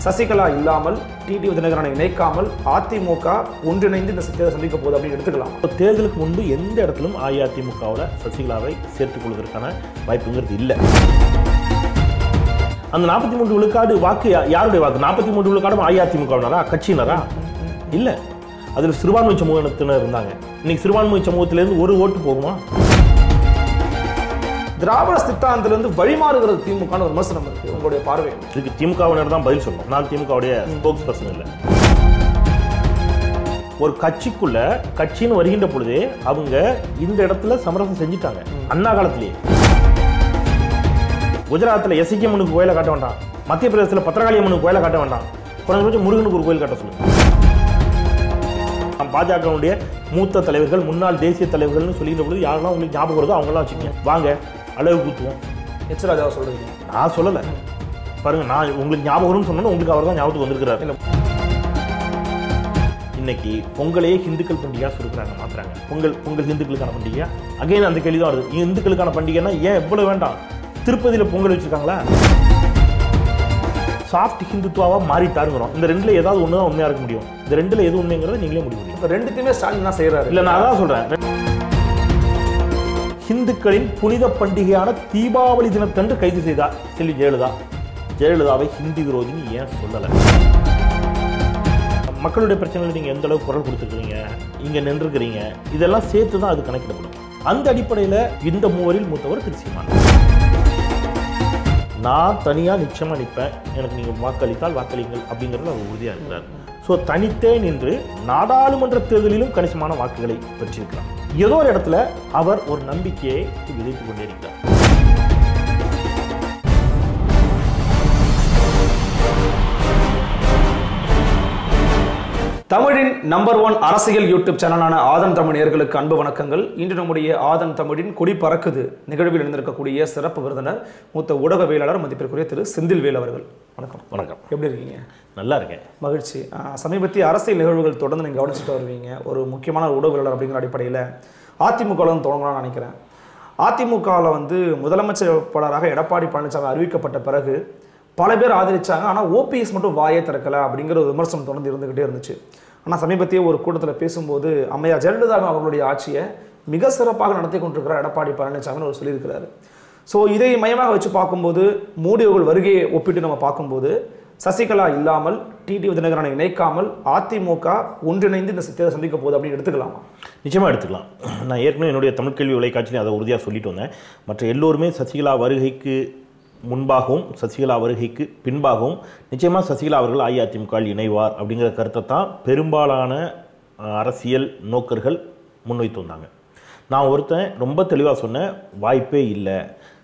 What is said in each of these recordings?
சசிகலா இல்லாமல் டிடி தினகரனை இணைக்காமல் அதிமுக ஒன்றிணைந்து இந்த தேர்தலை சந்திக்க போகுது அப்படின்னு எடுத்துக்கலாம். தேர்தலுக்கு முன்பு எந்த இடத்திலும் அஇஅதிமுகவில் சசிகலாவை சேர்த்துக் கொள்வதற்கான வாய்ப்புங்கிறது இல்லை. அந்த 43 விழுக்காடு வாக்கு யாருடைய வாக்கு? 43 விழுக்காடும் அஇஅதிமுகவினரா, கட்சியினரா? இல்லை. அதில் சிறுபான்மை சமூகத்தினர் இருந்தாங்க. இன்னைக்கு சிறுபான்மை சமூகத்திலிருந்து ஒரு ஓட்டு போகுமா? திராவிட சித்தாந்திலிருந்து வழிமாறுகிறது திமுக ஒரு விமர்சனம் இருக்கு. உங்களுடைய பார்வை இதுக்கு திமுகவினர் தான் பதில் சொல்லணும். நான் திமுகவுடைய ஸ்போக்ஸ் பர்சன் இல்லை. ஒரு கட்சிக்குள்ள கட்சின்னு வருகின்ற பொழுதே அவங்க இந்த இடத்துல சமரசம் செஞ்சுட்டாங்க. அண்ணா காலத்திலேயே குஜராத்தில் எசிகேமனுக்கு கோயிலை காட்ட வேண்டாம், மத்திய பிரதேசத்தில் பத்திரகாளியம்மனுக்கு கோயிலை காட்ட வேண்டாம், குறைஞ்சபட்சம் முருகனுக்கு ஒரு கோயில் காட்ட சொல்லுங்க. பாஜகவுடைய மூத்த தலைவர்கள், முன்னாள் தேசிய தலைவர்கள்னு சொல்லிக்கிற பொழுது யாரெல்லாம் உங்களுக்கு ஞாபகம் வருதோ அவங்களாம் வச்சுக்கோங்க. வாங்க அளவு கூத்துவோம். எச்சராஜாவை சொல்றீங்க, நான் சொல்லலை பாருங்க. நான் உங்களுக்கு ஞாபகம் வரும்னு சொன்னா உங்களுக்கு அவர் தான் ஞாபகத்துக்கு வந்திருக்கிறார். இன்னைக்கு பொங்கலையே ஹிந்துக்கள் பண்டிகையா சொல்றாங்க, மாத்துறாங்க. பொங்கல் ஹிந்துக்களுக்கான பண்டிகையா? அகைன் அந்த கேள்வி தான் வருது. இந்துக்களுக்கான பண்டிகைன்னா ஏன் எவ்வளவு வேண்டாம்? திருப்பதியில் பொங்கல் வச்சிருக்காங்களா? சாஃப்ட் ஹிந்துத்துவாவா மாறிட்டாருங்கிறோம். இந்த ரெண்டுல ஏதாவது ஒன்று தான் உண்மையா இருக்க முடியும். இந்த ரெண்டுல எது உண்மைங்கிறத நீங்களே முடிவு பண்ணுங்க. இப்போ ரெண்டுத்தையுமே ஸ்டாலின் தான் செய்யறாரு. இல்லை, நான் அதான் சொல்றேன். ஹிந்துக்களின் புனித பண்டிகையான தீபாவளி தினத்தன்று கைது செய்தார் செல்வி ஜெயலலிதா. ஜெயலலிதாவை ஹிந்தி விரோதின்னு ஏன் சொல்லலை? மக்களுடைய பிரச்சனைகள் நீங்க எந்த அளவுக்கு குரல் கொடுத்துருக்கீங்க, இங்க நின்றுக்கிறீங்க, இதெல்லாம் சேர்த்து தான் அது கணக்கிடப்படும். அந்த அடிப்படையில் இந்த மூவரில் மூத்தவர் திரு சீமான். நான் தனியாக நிச்சயமாக நிற்பேன், எனக்கு நீங்கள் வாக்களித்தால் வாக்களிங்கள் அப்படிங்கிறது அவர் உறுதியாக இருக்கிறார். ஸோ தனித்தே நின்று நாடாளுமன்ற தேர்தலிலும் கணிசமான வாக்குகளை பெற்றிருக்கிறார். ஏதோ ஒரு இடத்துல அவர் ஒரு நம்பிக்கையை விதைத்துக் கொண்டே இருக்கிறார். தமிழின் நம்பர் 1 அரசியல் யூடியூப் சேனலான ஆதன் தமிழ் நேயர்களுக்கு அன்பு வணக்கங்கள். இன்று நம்முடைய ஆதன் தமிழின் கொடி பறக்குது நிகழ்வில் இருந்திருக்கக்கூடிய சிறப்பு விருந்தினர் மூத்த ஊடகவியலாளர் மதிப்பிற்குரிய திரு செந்தில் அவர்கள். வணக்கம். வணக்கம். எப்படி இருக்கீங்க? நல்லா இருக்கேன், மகிழ்ச்சி. சமீபத்திய அரசியல் நிகழ்வுகள் தொடர்ந்து நீங்கள் கவனிச்சுட்டு வருவீங்க. ஒரு முக்கியமான ஊடகவியலாளர் அப்படிங்கிற அடிப்படையில் அதிமுகவில் தொடங்கலாம்னு நினைக்கிறேன். அதிமுகவில் முதலமைச்சர் வேட்பாளராக எடப்பாடி பழனிசாமி அறிவிக்கப்பட்ட பிறகு பல பேர் ஆதரிச்சாங்க. ஆனால் ஓபிஎஸ் மட்டும் வாயே திறக்கலை அப்படிங்கிற ஒரு விமர்சனம் தொடர்ந்து இருந்துகிட்டே இருந்துச்சு. ஆனால் சமீபத்திய ஒரு கூட்டத்தில் பேசும்போது அம்மையா ஜெயலலிதா அவர்களுடைய ஆட்சியை மிக சிறப்பாக நடத்தி கொண்டிருக்கிறார் எடப்பாடி பழனிசாமின்னு அவர் சொல்லியிருக்கிறாரு. ஸோ இதை மையமாக வச்சு பார்க்கும்போது மோடி அவர்கள் வருகையை ஒப்பிட்டு நம்ம பார்க்கும்போது சசிகலா இல்லாமல் டிடி தினகரனை இணைக்காமல் அதிமுக ஒன்றிணைந்து இந்த தேர்தலை சந்திக்க போகுது அப்படின்னு எடுத்துக்கலாமா? நிச்சயமாக எடுத்துக்கலாம். நான் ஏற்கனவே என்னுடைய தமிழ் கேள்வி தொலைக்காட்சியில் அதை உறுதியாக சொல்லிட்டு வந்தேன். மற்ற எல்லோருமே சசிகலா வருகைக்கு முன்பாகவும் சசிகலா வருகைக்கு பின்பாகவும் நிச்சயமாக சசிகலா அவர்கள் அஇஅதிமுகவில் இணைவார் அப்படிங்கிற கருத்தை தான் பெரும்பாலான அரசியல் நோக்கர்கள் முன்வைத்து வந்தாங்க. நான் ஒருத்தன் ரொம்ப தெளிவாக சொன்னேன், வாய்ப்பே இல்லை.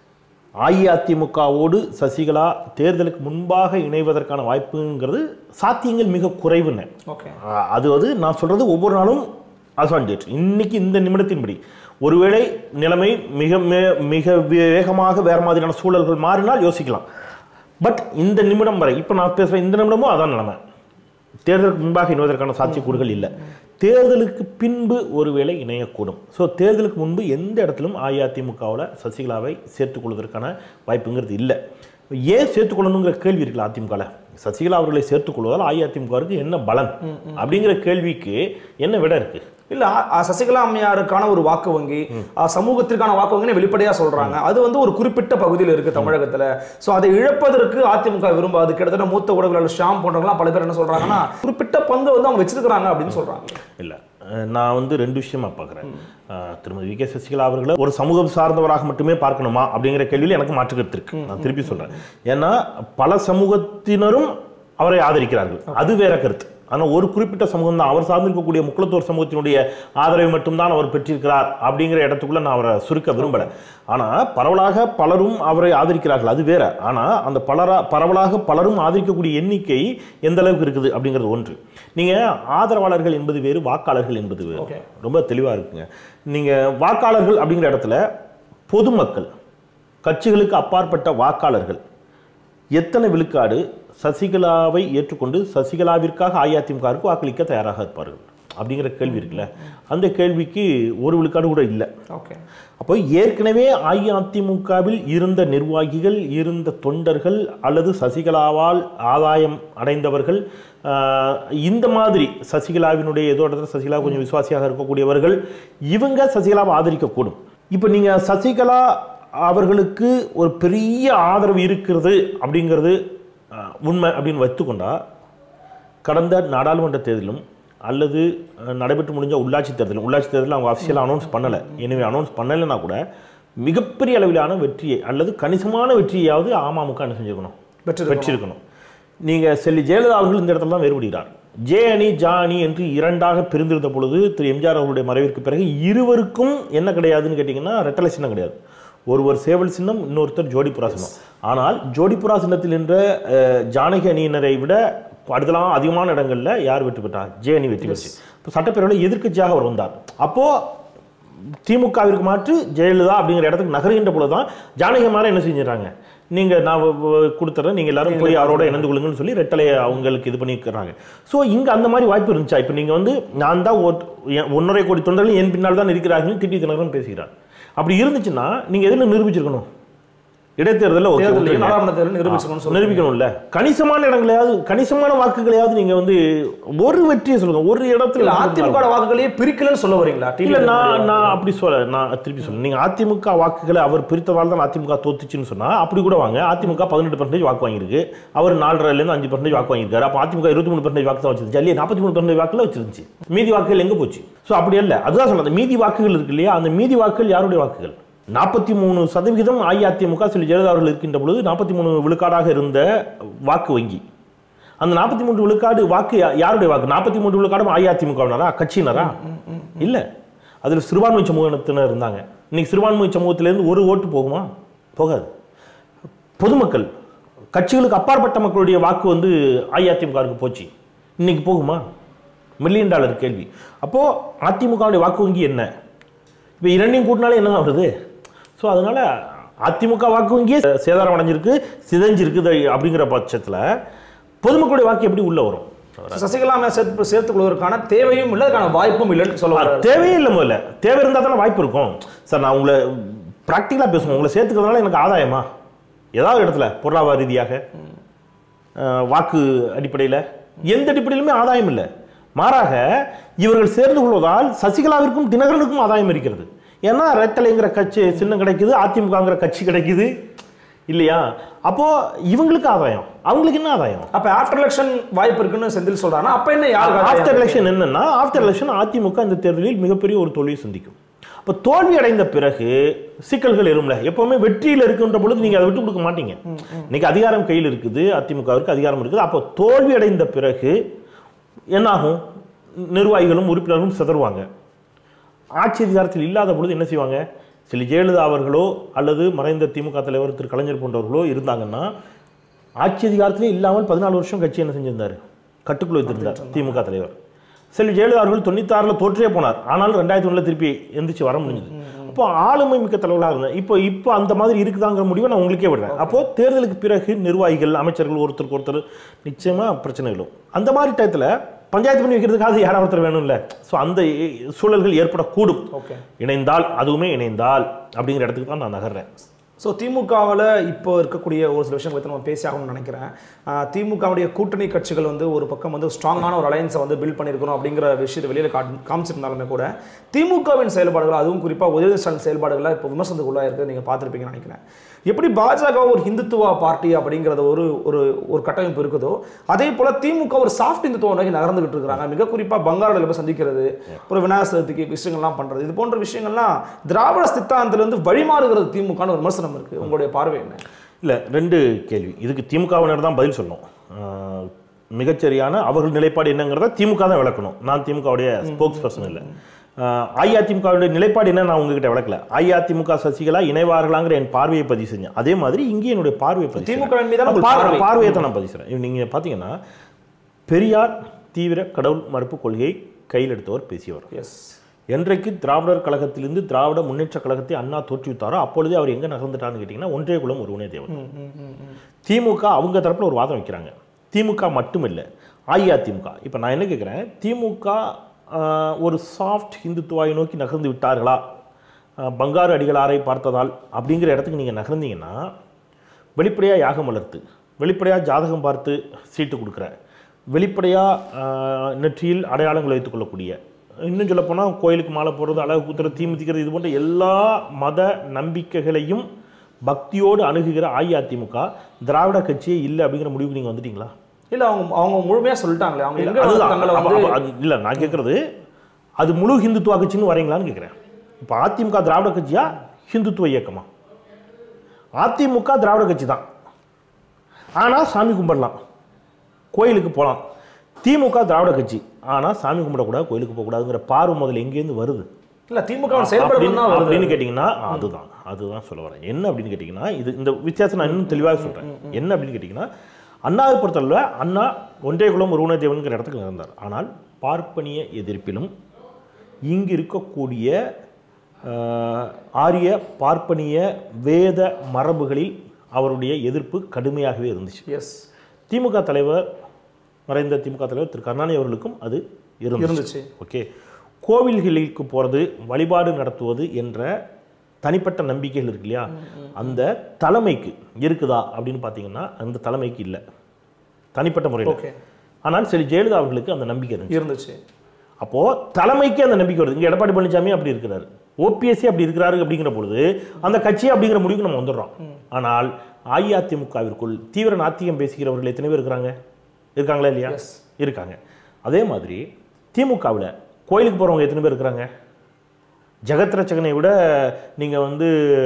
அஇஅதிமுகவோடு சசிகலா தேர்தலுக்கு முன்பாக இணைவதற்கான வாய்ப்புங்கிறது சாத்தியங்கள் மிக குறைவுன்னு. அது நான் சொல்கிறது ஒவ்வொரு நாளும் அட்வான்டேஜ். இன்னைக்கு இந்த நிமிடத்தின்படி ஒருவேளை நிலைமை மிக மிக வேகமாக வேறு மாதிரியான சூழல்கள் மாறினால் யோசிக்கலாம். பட் இந்த நிமிடம் வரை இப்போ நான் பேசுகிறேன், இந்த நிமிடமும் அதான் நிலைமை. தேர்தலுக்கு முன்பாக இணைவதற்கான சாத்தியக்கூறுகள் இல்லை. தேர்தலுக்கு பின்பு ஒருவேளை இணையக்கூடும். ஸோ தேர்தலுக்கு முன்பு எந்த இடத்திலும் அஇஅதிமுகவில் சசிகலாவை சேர்த்துக்கொள்வதற்கான வாய்ப்புங்கிறது இல்லை. ஏன் சேர்த்துக்கொள்ளணுங்கிற கேள்வி இருக்குல்ல அதிமுகவில். சசிகலா அவர்களை சேர்த்துக்கொள்வதால் அஇஅதிமுகவுக்கு என்ன பலன் அப்படிங்கிற கேள்விக்கு என்ன விட இருக்கு? இல்ல, சசிகலா அம்மையாருக்கான ஒரு வாக்கு வங்கி, சமூகத்திற்கான வாக்கு வங்கி வெளிப்படையா சொல்றாங்க. அது ஒரு குறிப்பிட்ட பகுதியில் இருக்கு தமிழகத்துல. சோ அதை இழப்பதற்கு அதிமுக விரும்பாது. கிட்டத்தட்ட மூத்த ஊடகவியலாளர் ஷாம் போன்றவங்களாம் பல பேர் என்ன சொல்றாங்கன்னா குறிப்பிட்ட பங்கு அவங்க வச்சிருக்கிறாங்க அப்படின்னு சொல்றாங்க. இல்ல, நான் ரெண்டு விஷயமா பார்க்குறேன். திருமதி வி கே சசிகலா அவர்களை ஒரு சமூகம் சார்ந்தவராக மட்டுமே பார்க்கணுமா அப்படிங்கிற கேள்வியில் எனக்கு மாற்று கருத்து இருக்கு. நான் திருப்பி சொல்றேன். ஏன்னா பல சமூகத்தினரும் அவரை ஆதரிக்கிறார்கள், அது வேற கருத்து. ஆனால் ஒரு குறிப்பிட்ட சமூகம் தான், அவர் சார்ந்திருக்கக்கூடிய முக்குளத்தோர் சமூகத்தினுடைய ஆதரவை மட்டும்தான் அவர் பெற்றிருக்கிறார் அப்படிங்கிற இடத்துக்குள்ள நான் அவரை சுருக்க விரும்பலை. ஆனால் பரவலாக பலரும் அவரை ஆதரிக்கிறார்கள், அது வேற. ஆனால் அந்த பரவலாக பலரும் ஆதரிக்கக்கூடிய எண்ணிக்கை எந்த அளவுக்கு இருக்குது அப்படிங்கிறது ஒன்று. நீங்கள் ஆதரவாளர்கள் என்பது வேறு, வாக்காளர்கள் என்பது வேறு. ரொம்ப தெளிவாக இருக்குங்க. நீங்கள் வாக்காளர்கள் அப்படிங்கிற இடத்துல பொதுமக்கள், கட்சிகளுக்கு அப்பாற்பட்ட வாக்காளர்கள் எத்தனை விழுக்காடு சசிகலாவை ஏற்றுக்கொண்டு சசிகலாவிற்காக அஇஅதிமுகவுக்கு வாக்களிக்க தயாராக இருப்பார்கள்? அப்படிங்கிற கேள்வி இருக்குல்ல, அந்த கேள்விக்கு ஒரு விழுக்காடு கூட இல்லை. ஓகே. அப்போ ஏற்கனவே அஇஅதிமுகவில் இருந்த நிர்வாகிகள், இருந்த தொண்டர்கள் அல்லது சசிகலாவால் ஆதாயம் அடைந்தவர்கள், இந்த மாதிரி சசிகலாவினுடைய ஏதோ இடத்துல சசிகலா கொஞ்சம் விசுவாசியாக இருக்கக்கூடியவர்கள், இவங்க சசிகலாவை ஆதரிக்கக்கூடும். இப்போ நீங்கள் சசிகலா அவர்களுக்கு ஒரு பெரிய ஆதரவு இருக்கிறது அப்படிங்கிறது உண்மை அப்படின்னு வைத்துக்கொண்டா, கடந்த நாடாளுமன்ற தேர்தலும் அல்லது நடைபெற்று முடிஞ்ச உள்ளாட்சி தேர்தலில் அவங்க அஃபிஷியலாக அனௌன்ஸ் பண்ணலை. எனவே அனௌன்ஸ் பண்ணலைன்னா கூட மிகப்பெரிய அளவிலான வெற்றியை அல்லது கணிசமான வெற்றியாவது அமமுக என்ன செஞ்சுருக்கணும், பெற்றிருக்கணும். நீங்கள் செல்வி ஜெயலலிதா அவர்கள் இந்த இடத்துல தான் வேறுபடுகிறார். ஜே அணி ஜா அணி என்று இரண்டாக பிரிந்திருந்த பொழுது திரு எம்ஜிஆர் அவர்களுடைய மறைவிற்கு பிறகு இருவருக்கும் என்ன கிடையாதுன்னு கேட்டிங்கன்னா ரெட்டலை சின்னம் கிடையாது. ஒருவர் சேவல் சின்னம், இன்னொருத்தர் ஜோடிப்புறா சின்னம். ஆனால் ஜோடிப்புறா சின்னத்தில் என்ற ஜானகி அணியினரை விட அடுத்தலாம் அதிகமான இடங்களில் யார் வெற்றி பெற்றார்? ஜே அணி வெற்றி பெற்று. இப்போ சட்டப்பேரவையில் எதிர்க்கட்சியாக அவர் வந்தார். அப்போது திமுகவிற்கு மாற்று ஜெயலலிதா அப்படிங்கிற இடத்துக்கு நகர்கின்ற பொழுது தான் ஜானகி மாற என்ன செஞ்சிடறாங்க, நீங்கள் நான் கொடுத்துட்றேன், நீங்கள் எல்லாரும் போய் அவரோட இணைந்து கொள்ளுங்கன்னு சொல்லி ரெட்டலையை அவங்களுக்கு இது பண்ணிக்கிறாங்க. ஸோ இங்கே அந்த மாதிரி வாய்ப்பு இருந்துச்சா? இப்போ நீங்கள் வந்து நான் தான் 1.5 கோடி தொண்டர்கள் என் பின்னால் தான் இருக்கிறார்கள் டிடி தினகரன் பேசுகிறார். அப்படி இருந்துச்சுன்னா நீங்கள் எதில் நிரூபிச்சிருக்கணும்? இடைத்தேர்தலில் நிரூபிக்கணும்ல. கணிசமான இடங்களையாவது, கணிசமான வாக்குகளையாவது நீங்க வந்து ஒரு வெற்றியை சொல்லுங்க. ஒரு இடத்துல அதிமுக வாக்குகளையே பிரிக்கலன்னு சொல்ல வரீங்களா? இல்ல, நான் அப்படி சொல்ல, நான் திருப்பி சொல்ல, நீங்க அதிமுக வாக்குகளை அவர் பிரித்ததால் தான் அதிமுக தோத்துச்சுன்னு சொன்னா அப்படி கூட வாங்க. அதிமுக 18% வாக்கு வாங்கியிருக்கு, அவர் 4.5% 5% வாக்கு வாங்கியிருக்காரு. அப்போ அதிமுக 23% வாக்கு தான் வச்சிருந்துச்சு இல்லையா? 43% வாக்குல வச்சிருந்துச்சு. மீதி வாக்குகள் எங்க போச்சு? ஸோ அப்படி இல்லை, அதுதான் சொல்ல, மீதி வாக்குகள் இருக்கு இல்லையா? அந்த மீதி வாக்குகள் யாருடைய வாக்குகள்? 43% அஇஅதிமுக செல்வி ஜெயலலிதா அவர்கள் இருக்கின்ற பொழுது 43 விழுக்காடாக இருந்த வாக்கு வங்கி. அந்த 43 விழுக்காடு வாக்கு யாருடைய வாக்கு? 43 விழுக்காடும் அஇஅதிமுகவினரா, கட்சியினரா? இல்ல, அதில் சிறுபான்மை சமூகத்தினர் இருந்தாங்க. இன்னைக்கு சிறுபான்மை சமூகத்திலிருந்து ஒரு ஓட்டு போகுமா? போகாது. பொதுமக்கள், கட்சிகளுக்கு அப்பாற்பட்ட மக்களுடைய வாக்கு வந்து அஇஅதிமுகவுக்கு போச்சு. இன்னைக்கு போகுமா? $1 மில்லியன் கேள்வி. அப்போ அதிமுகவுடைய வாக்கு வங்கி என்ன? இப்போ இரண்டையும் கூட்டினாலே என்ன வருது? ஸோ அதனால அதிமுக வாக்கு வங்கியே சேதாரம் அடைஞ்சிருக்கு, சிதைஞ்சிருக்குது. அப்படிங்கிற பட்சத்தில் பொதுமக்களுடைய வாக்கு எப்படி உள்ள வரும்? சசிகலா சேர்த்துக் கொள்வதற்கான தேவையும் இல்லை, அதுக்கான வாய்ப்பும் இல்லைன்னு சொல்லுவாங்க. தேவையே இல்லை. முதல்ல தேவை இருந்தால் தானே வாய்ப்பு இருக்கும். சார், நான் உங்களை ப்ராக்டிக்கலாக பேசுவோம். உங்களை சேர்த்துக்கிறதுனால எனக்கு ஆதாயமா? ஏதாவது இடத்துல பொருளாதார ரீதியாக, வாக்கு அடிப்படையில், எந்த அடிப்படையிலுமே ஆதாயம் இல்லை. மாறாக இவர்கள் சேர்ந்து கொள்வதால் சசிகலாவிற்கும் தினகரனுக்கும் ஆதாயம் இருக்கிறது. ஏன்னா ரெட்டலைங்கிற கட்சி சின்னம் கிடைக்குது, அதிமுகங்கிற கட்சி கிடைக்குது இல்லையா? அப்போ இவங்களுக்கு ஆதாயம், அவங்களுக்கு என்ன ஆதாயம்? அப்ப ஆஃப்டர் எலெக்ஷன் வாய்ப்பு இருக்குன்னு செந்தில் சொல்றாங்க. அப்ப என்ன ஆஃப்டர் எலெக்ஷன் என்னன்னா, ஆஃப்டர் எலெக்ஷன் அதிமுக இந்த தேர்தலில் மிகப்பெரிய ஒரு தோல்வியை சந்திக்கும். அப்போ தோல்வி அடைந்த பிறகு சிக்கல்கள் எழும்ல. எப்பவுமே வெற்றியில் இருக்கின்ற பொழுது நீங்க அதை விட்டு கொடுக்க மாட்டீங்க. இன்னைக்கு அதிகாரம் கையில் இருக்குது, அதிமுகவிற்கு அதிகாரம் இருக்குது. அப்போ தோல்வி அடைந்த பிறகு என்னாகும்? நிர்வாகிகளும் உறுப்பினர்களும் சிதறுவாங்க. ஆட்சி அதிகாரத்தில் இல்லாத பொழுது என்ன செய்வாங்க? சில ஜெயலலிதா அவர்களோ அல்லது மறைந்த திமுக தலைவர் திரு கலைஞர் போன்றவர்களோ இருந்தாங்கன்னா, ஆட்சி அதிகாரத்திலே இல்லாமல் 14 வருஷம் கட்சி என்ன செஞ்சிருந்தார்? கட்டுக்குள் வைத்திருந்தார் திமுக தலைவர். செல்வி ஜெயலலிதா அவர்கள் 96 தோற்றே போனார். ஆனாலும் 2001 திருப்பி எந்திரிச்சு வர முடிஞ்சது. அப்போ ஆளுமை மிக்க தலைவர்களாக இருந்தேன். இப்போ அந்த மாதிரி இருக்குதாங்கிற முடிவை நான் உங்களுக்கே விடுறேன். அப்போ தேர்தலுக்கு பிறகு நிர்வாகிகள், அமைச்சர்கள் ஒருத்தருக்கு ஒருத்தர் நிச்சயமா பிரச்சனைகளும். அந்த மாதிரி டயத்தில் பஞ்சாயத்து பண்ணி வைக்கிறதுக்காக யாராவது ஒருத்தர் வேணும்ல. ஸோ அந்த சூழல்கள் ஏற்படக்கூடும். இணைந்தால், அதுவுமே இணைந்தால் அப்படிங்கிற இடத்துக்கு தான் நான் நகர்றேன். ஸோ திமுகவில் இப்போ இருக்கக்கூடிய ஒரு சில விஷயம் பற்றி நம்ம பேசி ஆகணும்னு நினைக்கிறேன். திமுகவுடைய கூட்டணி கட்சிகள் வந்து ஒரு பக்கம் வந்து ஸ்ட்ராங்கான ஒரு அலையன்ஸை வந்து பில்ட் பண்ணியிருக்கணும் அப்படிங்கிற விஷயத்தை வெளியில் காமிச்சிருந்தாலுமே கூட திமுகவின் செயல்பாடுகள், அதுவும் குறிப்பாக உதயநிதி ஸ்டாலின் செயல்பாடுகளை இப்போ விமர்சனத்துக்குள்ளாக இருக்கிறது நீங்கள் பார்த்துருப்பீங்கன்னு நினைக்கிறேன். எப்படி பாஜக ஒரு ஹிந்துத்துவா பார்ட்டி அப்படிங்கிறத ஒரு ஒரு கட்டமைப்பு இருக்குதோ, அதே போல் திமுக ஒரு சாஃப்ட் இந்துத்துவ நோக்கி நகர்ந்துகிட்டு இருக்கிறாங்க. மிக குறிப்பாக பங்காளில் போய் சந்திக்கிறது, அப்புறம் விநாயகர் சதுர்த்திக்கு விஷயங்கள்லாம் பண்ணுறது, இது போன்ற விஷயங்கள்லாம் திராவிட சித்தாந்தத்திலிருந்து வழிமாறுகிறது திமுகன்னு ஒரு விமர்சனம் இருக்குது. உங்களுடைய பார்வை என்ன? இல்லை, 2 கேள்வி. இதுக்கு திமுகவினர் தான் பதில் சொல்லணும். மிகச்சரியான அவர்கள் நிலைப்பாடு என்னங்கிறத திமுக தான் விளக்கணும். நான் திமுகவுடைய ஸ்போக்ஸ் பர்சன் இல்லை. அஇஅதிமுகவுடைய நிலைப்பாடு என்ன நான் உங்ககிட்ட விளக்கல. அஇஅதிமுக சசிகலா இணைவார்களாங்கிற என் பார்வையை பதிவு செஞ்சேன். அதே மாதிரி இங்கே என்னுடைய பார்வையை பார்வையை தான் நான் பதிவு செய்கிறேன். நீங்கள் பார்த்தீங்கன்னா, பெரியார் தீவிர கடவுள் மறுப்பு கொள்கையை கையில் எடுத்தவர், பேசியவர். என்றைக்கு திராவிடர் கழகத்திலிருந்து திராவிட முன்னேற்ற கழகத்தை அண்ணா தோற்றுவித்தாரோ அப்பொழுதே அவர் எங்கே நகர்ந்துட்டான்னு கேட்டிங்கன்னா, ஒன்றே குலம் ஒருவனே தேவன். திமுக அவங்க தரப்பில் ஒரு வாதம் வைக்கிறாங்க. திமுக மட்டும் இல்லை, அஇஅதிமுக. இப்போ நான் என்ன கேட்குறேன், திமுக ஒரு சாஃப்ட் ஹிந்துத்துவாயை நோக்கி நகர்ந்து விட்டார்களா பங்காரு அடிகளாரை பார்த்ததால் அப்படிங்கிற இடத்துக்கு நீங்கள் நகர்ந்தீங்கன்னா வெளிப்படையாக யாகம் வளர்த்து வெளிப்படையாக ஜாதகம் பார்த்து சீட்டு கொடுக்குற வெளிப்படையாக நெற்றியில் அடையாளங்களை வைத்துக்கொள்ளக்கூடிய இன்னும் சொல்லப்போனால் கோயிலுக்கு மாலை போடுறது அழகு குத்துறது தீமிதிக்கிறது இது போன்ற எல்லா மத நம்பிக்கைகளையும் பக்தியோடு அணுகுகிற அஇஅதிமுக திராவிட கட்சியே இல்லை அப்படிங்கிற முடிவுக்கு நீங்கள் வந்துட்டீங்களா? இல்லை அவங்க முழுமையாக சொல்லிட்டாங்களே அவங்க இல்லை நான் கேட்குறது அது முழு ஹிந்துத்துவ கட்சின்னு வரீங்களான்னு கேட்குறேன். இப்போ அதிமுக திராவிட கட்சியா ஹிந்துத்துவ இயக்கமா? அதிமுக திராவிட கட்சி தான், ஆனால் சாமி கும்பிடலாம் கோயிலுக்கு போகலாம். திமுக திராவிட கட்சி ஆனால் சாமி கும்பிடக்கூடாது கோயிலுக்கு போகக்கூடாதுங்கிற பார்வை முதல்ல எங்கேருந்து வருது? இல்லை திமுக அப்படின்னு கேட்டிங்கன்னா அதுதான் சொல்ல வரேன். என்ன அப்படின்னு கேட்டிங்கன்னா இந்த வித்தியாசம் நான் இன்னும் தெளிவாக சொல்கிறேன். என்ன அப்படின்னு கேட்டிங்கன்னா அண்ணாவை பொறுத்தளவில் அண்ணா ஒன்றே குலம் ஒருவனே தேவனுங்கிற இடத்துக்கு இருந்தார். ஆனால் பார்ப்பனிய எதிர்ப்பிலும் இங்கு இருக்கக்கூடிய ஆரிய பார்ப்பனிய வேத மரபுகளில் அவருடைய எதிர்ப்பு கடுமையாகவே இருந்துச்சு. எஸ், திமுக தலைவர் மறைந்த திமுக தலைவர் திரு கருணாநிதி அவர்களுக்கும் அது இருந்துச்சு. ஓகே, கோவில்களுக்கு போகிறது வழிபாடு நடத்துவது என்ற தனிப்பட்ட நம்பிக்கைகள் இருக்கு இல்லையா, அந்த தலைமைக்கு இருக்குதா அப்படின்னு பார்த்தீங்கன்னா அந்த தலைமைக்கு இல்லை தனிப்பட்ட முறையில். ஆனால் சரி ஜெயலலிதா அவர்களுக்கு அந்த நம்பிக்கை இருந்துச்சு. அப்போது தலைமைக்கு அந்த நம்பிக்கை வருது. இங்கே எடப்பாடி பழனிசாமி அப்படி இருக்கிறாரு, ஓபிஎஸ்சி அப்படி இருக்கிறாரு. அப்படிங்கிற பொழுது அந்த கட்சி அப்படிங்கிற முடிவுக்கு நம்ம வந்துடுறோம். ஆனால் அஇஅதிமுகவிற்குள் தீவிர நாத்திகம் பேசுகிறவர்கள் எத்தனை பேர் இருக்காங்களா இல்லையா? இருக்காங்க. அதே மாதிரி திமுகவில் கோயிலுக்கு போகிறவங்க எத்தனை பேர் இருக்கிறாங்க? ஜெகத் ரட்சகனை விட நீங்கள் வந்து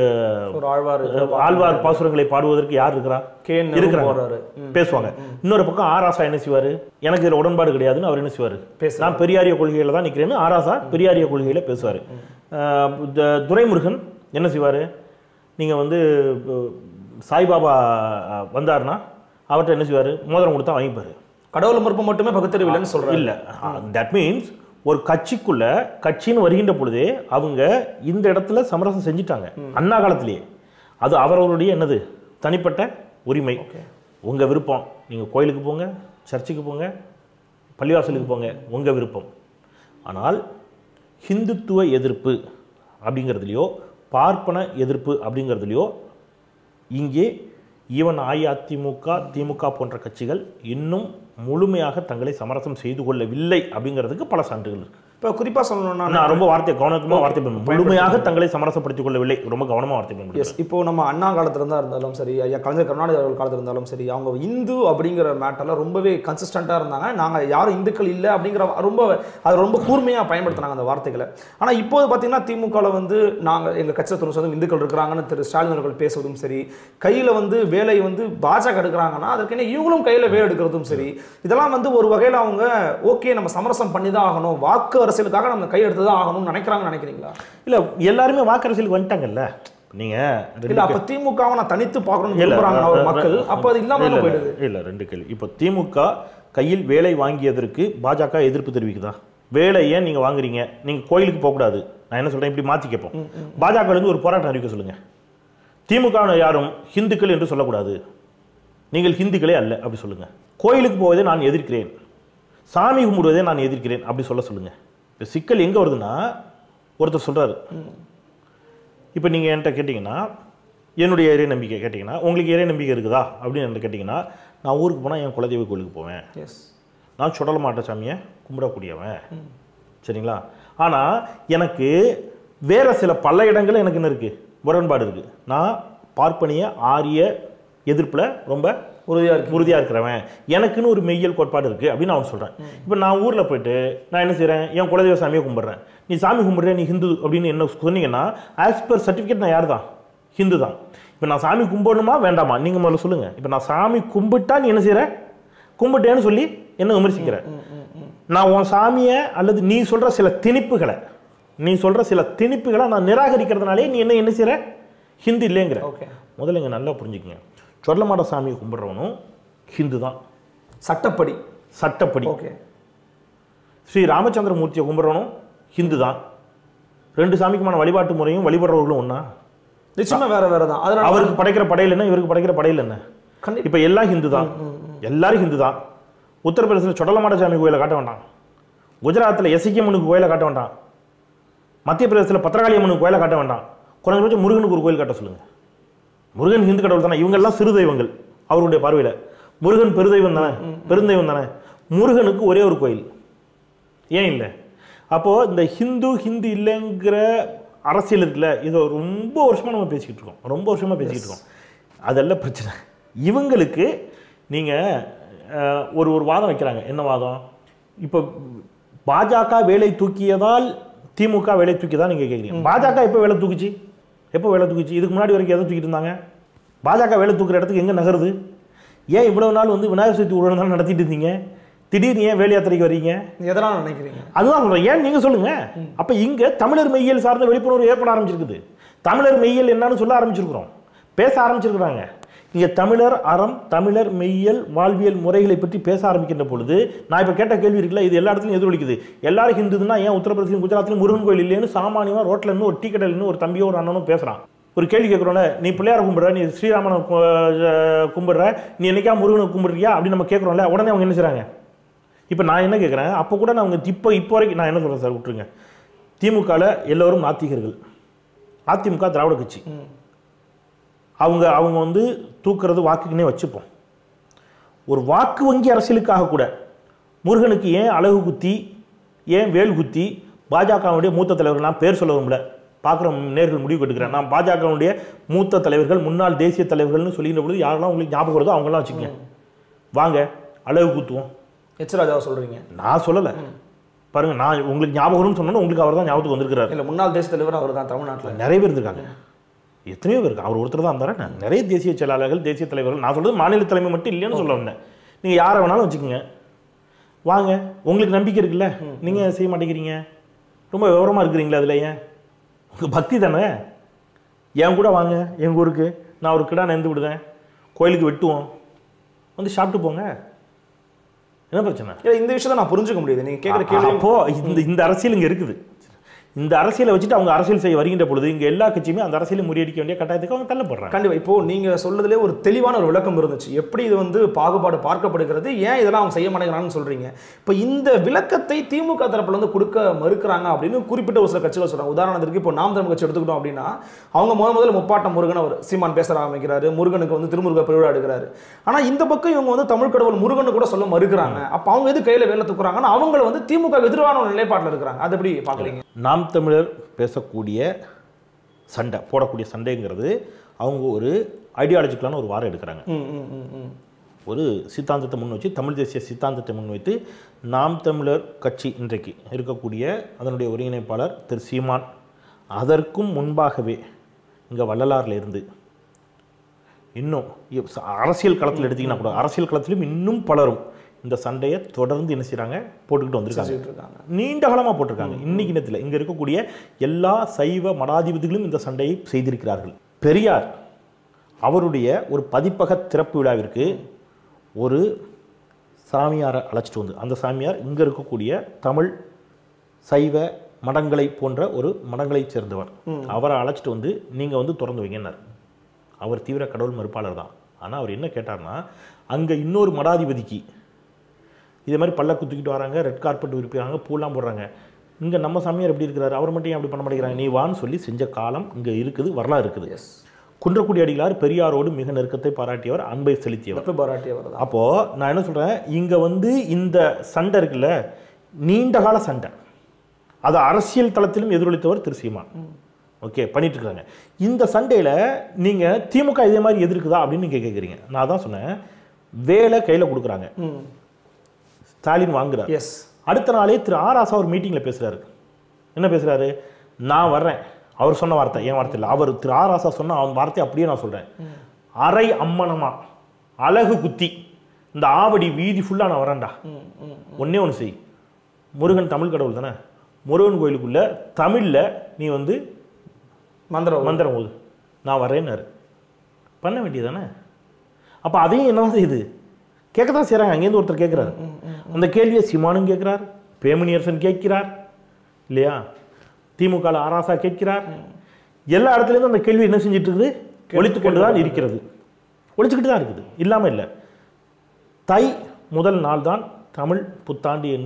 ஆழ்வார் பாசுரங்களை பாடுவதற்கு யார் இருக்கிறா? இருக்கிறாங்க, பேசுவாங்க. இன்னொரு பக்கம் ஆராசா என்ன செய்வார்? எனக்கு இதில் உடன்பாடு கிடையாதுன்னு அவர் என்ன செய்வார்? நான் பெரியாரிய கொள்கையில் தான் நிற்கிறேன்னு ஆராசா பெரியாரிய கொள்கையில் பேசுவார். துரைமுருகன் என்ன செய்வார்? நீங்கள் வந்து சாய்பாபா வந்தார்னா அவர்கிட்ட என்ன செய்வார்? மோதிரம் கொடுத்தா வாங்கிப்பார். கடவுள் மறுப்பு மட்டுமே பகுத்தறிவில்லைன்னு சொல்கிறேன். இல்லை, தட் மீன்ஸ் ஒரு கட்சிக்குள்ள கட்சின்னு வருகின்ற பொழுதே அவங்க இந்த இடத்துல சமரசம் செஞ்சுட்டாங்க அண்ணா காலத்திலேயே. அது அவர்களுடைய என்னது தனிப்பட்ட உரிமை, உங்கள் விருப்பம். நீங்கள் கோயிலுக்கு போங்க, சர்ச்சுக்கு போங்க, பள்ளிவாசலுக்கு போங்க, உங்கள் விருப்பம். ஆனால் ஹிந்துத்துவ எதிர்ப்பு அப்படிங்கிறதுலையோ பார்ப்பன எதிர்ப்பு அப்படிங்கிறதுலையோ இங்கே ஈவன் அஇஅதிமுக திமுக போன்ற கட்சிகள் இன்னும் முழுமையாக தங்களை சமரசம் செய்து கொள்ளவில்லை அப்படிங்கிறதுக்கு பல சான்றுகள் இருக்கு. இப்போ குறிப்பாக சொல்லணும்னா நான் ரொம்ப கவனமாக வார்த்தை முழுமையாக தங்களை சமரசப்படுத்திக் கொள்ளவில்லை, ரொம்ப கவனமாக வார்த்தை பயன்படுத்துறேன். இப்போ நம்ம அண்ணா காலத்துல இருந்தாலும் சரி, ஐயா கலைஞர் கருணாநிதி அவர்கள் காலத்தில் இருந்தாலும் சரி, அவங்க இந்து அப்படிங்கிற மேட்டர்ல ரொம்பவே கன்சிஸ்டண்டாக இருந்தாங்க. நாங்கள் யாரும் இந்துக்கள் இல்லை அப்படிங்கிற அதை ரொம்ப கூர்மையாக பயன்படுத்தினாங்க அந்த வார்த்தைகளை. ஆனால் இப்போது பார்த்தீங்கன்னா திமுகவில் வந்து நாங்கள் எங்கள் கட்சியில் 90% இந்துக்கள் இருக்கிறாங்கன்னு திரு ஸ்டாலின் அவர்கள் பேசுவதும் சரி, கையில் வந்து வேலை வந்து பாஜக எடுக்கிறாங்கன்னா அதற்கு என்ன இவங்களும் கையில் வேலை எடுக்கிறதும் சரி, இதெல்லாம் வந்து ஒரு வகையில் அவங்க ஓகே நம்ம சமரசம் பண்ணி தான் ஆகணும், வாக்கு அரசியலுக்காக நம்ம கை எடுத்து தான் ஆகணும்னு நினைக்கிறீங்களா? இல்லை, எல்லாருமே வாக்கு அரசியலுக்கு வந்துட்டாங்கல்ல. நீங்க அப்ப திமுகவை நான் தனித்து பார்க்கணும்னு மக்கள் அப்ப அது இல்லாம போயிடுது. இல்லை, ரெண்டு கேள்வி. இப்போ திமுக கையில் வேலை வாங்கியதற்கு பாஜக எதிர்ப்பு தெரிவிக்குதா? வேலை ஏன் நீங்க வாங்குறீங்க? நீங்க கோயிலுக்கு போகக்கூடாது. நான் என்ன சொல்றேன், இப்படி மாற்றி கேட்போம். பாஜக இருந்து ஒரு போராட்டம் அறிவிக்க சொல்லுங்க. திமுக யாரும் ஹிந்துக்கள் என்று சொல்லக்கூடாது, நீங்கள் ஹிந்துக்களே அல்ல அப்படி சொல்லுங்க. கோயிலுக்கு போவதை நான் எதிர்க்கிறேன், சாமி கும்பிடுவதை நான் எதிர்க்கிறேன் அப்படி சொல்லுங்க. இப்போ சிக்கல் எங்கே வருதுன்னா, ஒருத்தர் சொல்கிறாரு, இப்போ நீங்கள் என்கிட்ட கேட்டிங்கன்னா என்னுடைய இறை நம்பிக்கை கேட்டிங்கன்னா உங்களுக்கு இறை நம்பிக்கை இருக்குதா அப்படின்னு என்கிட்ட கேட்டிங்கன்னா, நான் ஊருக்கு போனால் என் குலதெய்வ கோயிலுக்கு போவேன், நான் சுடல மாட்ட சாமியை கும்பிடக்கூடியவன், சரிங்களா? ஆனால் எனக்கு வேறு சில பல இடங்களில் எனக்கு என்ன இருக்குது, முரண்பாடு இருக்குது. நான் பார்ப்பனிய ஆரிய எதிர்ப்பில் ரொம்ப உறுதியாக இருக்கிறவன், எனக்குன்னு ஒரு மெய்யல் கோட்பாடு இருக்குது அப்படின்னு அவன் சொல்கிறேன். இப்போ நான் ஊரில் போயிட்டு நான் என்ன செய்கிறேன், என் குலதெய்வ சாமியை கும்பிட்றேன். நீ சாமி கும்பிட்ற, நீ ஹிந்து அப்படின்னு என்ன சொன்னீங்கன்னா, ஆஸ் பர் சர்டிஃபிகேட் நான் யார் தான்? ஹிந்து தான். இப்போ நான் சாமி கும்பிடணுமா வேண்டாமா நீங்கள் முதல்ல சொல்லுங்கள். இப்போ நான் சாமி கும்பிட்டா நீ என்ன செய்கிற, கும்பிட்டேன்னு சொல்லி என்ன விமர்சிக்கிற? நான் உன் சாமியை அல்லது நீ சொல்கிற சில திணிப்புகளை நான் நிராகரிக்கிறதுனாலே நீ என்ன செய்கிற, ஹிந்து இல்லைங்கிற. முதல்ல இங்கே நல்லா புரிஞ்சுக்கங்க, சொர்லமாட சாமியை கும்பிட்றவனும் ஹிந்து தான் சட்டப்படி. ஸ்ரீ ராமச்சந்திர மூர்த்தியை கும்பிட்றவனும் ஹிந்து தான். ரெண்டு சாமிக்குமான வழிபாட்டு முறையும் வழிபடுறவர்களும் ஒன்றா? நிச்சயமா வேற தான். அவருக்கு படைக்கிற படையில் என்ன, இவருக்கு படைக்கிற படையில் என்ன? இப்போ எல்லாம் ஹிந்து தான், எல்லாரும் ஹிந்து தான். உத்தரப்பிரதேசத்தில் சொடலமாட சாமி கோயிலை காட்ட வேண்டாம், குஜராத்தில் எசிகம்மனுக்கு கோயிலை காட்ட வேண்டாம், மத்திய பிரதேசத்தில் பத்திரகாளி அம்மனுக்கு கோயிலை காட்ட வேண்டாம், குறைஞ்சபட்சம் முருகனுக்கு ஒரு கோயில் காட்ட சொல்லுங்கள். முருகன் ஹிந்து கடவுள் தானே, இவங்கெல்லாம் சிறு தெய்வங்கள் அவருடைய பார்வையில். முருகன் பெருதெய்வம் தானே, பெருந்தெய்வம் தானே. முருகனுக்கு ஒரே ஒரு கோயில் ஏன் இல்லை? அப்போது இந்த ஹிந்து இல்லைங்கிற அரசியல் இருக்குல்ல, இதை ரொம்ப வருஷமாக நம்ம பேசிக்கிட்டு இருக்கோம், ரொம்ப வருஷமாக பேசிக்கிட்டு இருக்கோம். அதெல்லாம் பிரச்சனை. இவங்களுக்கு நீங்கள் ஒரு வாதம் வைக்கிறாங்க. என்ன வாதம்? இப்போ பாஜக வேலை தூக்கியதால் திமுக வேலை தூக்கியதான் நீங்கள் கேட்குறீங்க. பாஜக எப்போ வேலை தூக்குச்சு? இதுக்கு முன்னாடி வரைக்கும் எதை தூக்கிட்டு இருந்தாங்க? பாஜக வேலை தூக்குற இடத்துக்கு எங்கே நகருது? ஏன் இவ்வளவு நாள் வந்து விநாயகர் சதுர்த்தி ஊழல் நடத்திட்டு இருந்தீங்க, திடீர்னு ஏன் வேலை யாத்திரைக்கு வரீங்க? எதனால் நினைக்கிறீங்க? அதுதான் சொல்கிறேன், ஏன் நீங்கள் சொல்லுங்கள். அப்போ இங்கே தமிழர் மெய்யியல் சார்ந்த விழிப்புணர்வு ஏற்பட ஆரம்பிச்சிருக்குது. தமிழர் மெய்யியல் என்னன்னு சொல்ல ஆரம்பிச்சிருக்கிறோம், பேச ஆரம்பிச்சிருக்கிறாங்க. இங்கே தமிழர் அறம், தமிழர் மெய்யியல், வாழ்வியல் முறைகளை பற்றி பேச ஆரம்பிக்கின்ற பொழுது நான் இப்போ கேட்ட கேள்வி இருக்குல்ல, இது எல்லா இடத்துலையும் எதிரொலிக்குது. எல்லாரும் ஹிந்துன்னா ஏன் உத்தரப்பிரதேசம் குஜராத்லையும் முருகன் கோயில் இல்லைன்னு சாமானியமாக ரோட்டில் இருந்து ஒரு டீ கடையில் இருந்து ஒரு தம்பியோ ஒரு அண்ணனும் பேசுகிறான். ஒரு கேள்வி கேட்குறோம்ல, நீ பிள்ளையார கும்பிட்ற, நீ ஸ்ரீராமனை கும்பிட்ற, நீ என்னைக்கா முருகனை கும்பிட்றியா அப்படின்னு நம்ம கேட்குறோம்ல, உடனே அவங்க என்ன செய்கிறாங்க? இப்போ நான் என்ன கேட்குறேன், அப்போ கூட நான் அவங்க இப்போ வரைக்கும் நான் என்ன சொல்கிறேன் சார், விட்டுருங்க. திமுகவில் எல்லோரும் நாத்திகர்கள், அதிமுக திராவிட கட்சி. அவங்க வந்து தூக்குறது வாக்குக்குன்னே வச்சுப்போம். ஒரு வாக்கு வங்கி அரசியலுக்காக கூட முருகனுக்கு ஏன் அழகு குத்தி, ஏன் வேல் குத்தி, பாஜகவுடைய மூத்த தலைவர்கள், நான் பேர் சொல்ல விரும்பல, பார்க்குற நேர்கள் முடிவு கட்டுக்கிறேன், நான் பாஜகவுடைய மூத்த தலைவர்கள், முன்னாள் தேசிய தலைவர்கள்னு சொல்லிக்கிற பொழுது யாரெல்லாம் உங்களுக்கு ஞாபகம் வருதோ அவங்களாம் வச்சுக்கோங்க, வாங்க அழகு குத்துவோம். எச் ராஜாவை சொல்கிறீங்க, நான் சொல்லலை பாருங்கள். நான் உங்களுக்கு ஞாபகம் வரும்னு சொன்னோன்னா உங்களுக்கு அவர் தான் ஞாபகத்துக்கு வந்திருக்கிறார். இல்லை, முன்னாள் தேசிய தலைவர் அவர் தான். தமிழ்நாட்டில் நிறைய பேர் இருக்காங்க, எத்தனையோ பேர் இருக்கு. அவர் ஒருத்தர் தான் இருந்தார். நிறைய தேசிய செயலாளர்கள், தேசிய தலைவர்கள், நான் சொல்கிறது மாநில தலைமை மட்டும் இல்லைன்னு சொல்ல வந்தேன். நீங்கள் யாரை வேணாலும் வச்சுக்கோங்க, வாங்க, உங்களுக்கு நம்பிக்கை இருக்குல்ல, நீங்கள் செய்ய மாட்டேங்கிறீங்க, ரொம்ப விவரமாக இருக்கிறீங்களா? அதில் ஏன் உங்கள் பக்தி தானே, என் கூட வாங்க எங்கள் ஊருக்கு, நான் ஒரு கிடா நெந்து விடுதேன், கோயிலுக்கு வெட்டுவோம், வந்து சாப்பிட்டு போங்க, என்ன பிரச்சனை? இந்த விஷயத்தை நான் புரிஞ்சுக்க முடியுது. நீங்கள் கேட்குற கேள்வி. அப்போது இந்த அரசியல் இங்கே இருக்குது. இந்த அரசியலை வச்சுட்டு அவங்க அரசியல் செய்ய வருகின்ற பொழுது இங்கே எல்லா கட்சியுமே அந்த அரசியலை முறியடிக்க வேண்டிய கட்டாயத்துக்கு அவங்க தள்ளப்படுறாங்க. கண்டிப்பாக. இப்போ நீங்கள் சொல்றதுலேயே ஒரு தெளிவான ஒரு விளக்கம் இருந்துச்சு, எப்படி இது வந்து பாகுபாடு பார்க்கப்படுகிறது, ஏன் இதெல்லாம் அவங்க செய்ய மாட்டேங்கிறான்னு சொல்றீங்க. இப்போ இந்த விளக்கத்தை திமுக தரப்புல வந்து கொடுக்க மறுக்கிறாங்க அப்படின்னு குறிப்பிட்ட ஒரு சில கட்சிகள் சொல்றாங்க. உதாரணத்துக்கு இப்போ நாம் தமிழ் கட்சி எடுத்துக்கிட்டோம் அப்படின்னா, அவங்க முதல்ல முப்பாட்டம் முருகன் அவர் சீமான் பேச ஆரம்பிக்கிறாரு, முருகனுக்கு வந்து திருமுருக பெருவிழா எடுக்கிறாரு. ஆனால் இந்த பக்கம் இவங்க வந்து தமிழ் கடவுள் முருகன் கூட சொல்ல மறுக்கிறாங்க. அப்போ அவங்க எது கையில் வேலை தூக்குறாங்கன்னா அவங்கள வந்து திமுக எதிரான ஒரு நிலைப்பாட்டில் இருக்கிறாங்க. அது எப்படி பார்க்குறீங்க? நாம் தமிழர் பேசக்கூடிய சண்டை, போடக்கூடிய சண்டைங்கிறது அவங்க ஒரு ஐடியாலஜிக்கலான ஒரு வாரம் எடுக்கிறாங்க. ஒரு சித்தாந்தத்தை முன் வச்சு, தமிழ் தேசிய சித்தாந்தத்தை முன்வைத்து நாம் தமிழர் கட்சி இன்றைக்கு இருக்கக்கூடிய அதனுடைய ஒருங்கிணைப்பாளர் திரு சீமான், அதற்கும் முன்பாகவே இங்கே வள்ளலாரில் இருந்து இன்னும் அரசியல் களத்தில் எடுத்திங்கன்னா கூட, அரசியல் களத்திலும் இன்னும் பலரும் இந்த சண்டையை தொடர்ந்து என்ன செய்கிறாங்க, போட்டுக்கிட்டு வந்திருக்காங்க. நீண்ட காலமாக போட்டிருக்காங்க. இன்னைக்கு நேரத்தில் இங்கே இருக்கக்கூடிய எல்லா சைவ மடாதிபதிகளும் இந்த சண்டையை செய்திருக்கிறார்கள். பெரியார் அவருடைய ஒரு பதிப்பக திறப்பு விழாவிற்கு ஒரு சாமியாரை அழைச்சிட்டு வந்து, அந்த சாமியார் இங்கே இருக்கக்கூடிய தமிழ் சைவ மடங்களை போன்ற ஒரு மடங்களை சேர்ந்தவர், அவரை அழைச்சிட்டு வந்து நீங்கள் வந்து திறந்து வைங்கன்னார். அவர் தீவிர கடவுள் மறுப்பாளர் தான். ஆனால் அவர் என்ன கேட்டார்னா, அங்கே இன்னொரு மடாதிபதிக்கு இதே மாதிரி பல்ல குத்திக்கிட்டு வராங்க, ரெட் கார்பெட் விரிப்பாங்க, பூலாம் போடுறாங்க, இங்கே நம்ம சாமியார் எப்படி இருக்கிறாரு, அவர் மட்டும் ஏன் அப்படி பண்ண மாட்டேங்கிறாங்க, நீ வான்னு சொல்லி செஞ்ச காலம் இங்கே இருக்குது, வரலாறு இருக்குது. குன்றக்குடி அடிகளார் பெரியாரோடு மிக நெருக்கத்தை பாராட்டியவர், அன்பை செலுத்தியவர். அப்போது நான் என்ன சொல்கிறேன், இங்கே வந்து இந்த சண்டை இருக்குல்ல, நீண்ட கால சண்டை, அதை அரசியல் தளத்திலும் எதிரொலித்தவர் திரு சீமான். ஓகே, பண்ணிட்டு இருக்காங்க. இந்த சண்டையில் நீங்கள் திமுக இதே மாதிரி எதிர்க்குதா அப்படின்னு நீங்கள் கேட்குறீங்க. நான் தான் சொன்னேன், வேலை கையில் கொடுக்குறாங்க, ஸ்டாலின் வாங்குறாரு. அடுத்த நாளே திரு ஆர் ராசா ஒரு மீட்டிங்கில் பேசுகிறாரு. என்ன பேசுகிறாரு, நான் வர்றேன், அவர் சொன்ன வார்த்தை, என் வார்த்தை இல்லை, அவர் திரு ஆர் ராசா சொன்ன அவன் வார்த்தை அப்படியே நான் சொல்கிறேன். அரை அம்மனமா அழகு குத்தி இந்த ஆவடி வீதி ஃபுல்லாக நான் வரேன்டா, ஒன்றே ஒன்று செய், முருகன் தமிழ் கடவுள் தானே, முருகன் கோயிலுக்குள்ள தமிழில் நீ வந்து மந்திரம் ஓது, நான் வரேன்னாரு. பண்ண வேண்டியதானே? அப்போ அதையும் என்ன செய்யுது, கேட்க தான் செய்கிறாங்க. அங்கேருந்து ஒருத்தர் கேட்குறாரு, அந்த கேள்வியை சீமானும் கேட்குறார், பேமணியரசன் கேட்கிறார் இல்லையா, திமுக ஆராசா கேட்கிறார். எல்லா இடத்துலேருந்து அந்த கேள்வி என்ன செஞ்சுட்டு இருக்குது, ஒழித்து கொண்டு தான் இருக்கிறது, ஒழிச்சுக்கிட்டு தான் இருக்குது, இல்லாமல் இல்லை. தை முதல் நாள் தான் தமிழ் புத்தாண்டு என்று